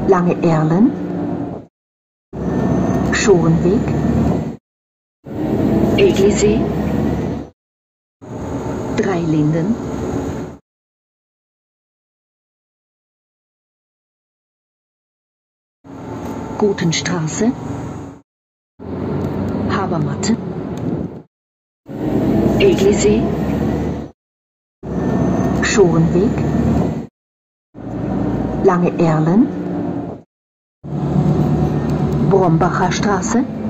Lange Erlen, Schorenweg, Eglisee, Dreilinden, Gutenstraße, Habermatte, Eglisee, Schorenweg, Lange Erlen, Brombacher Straße,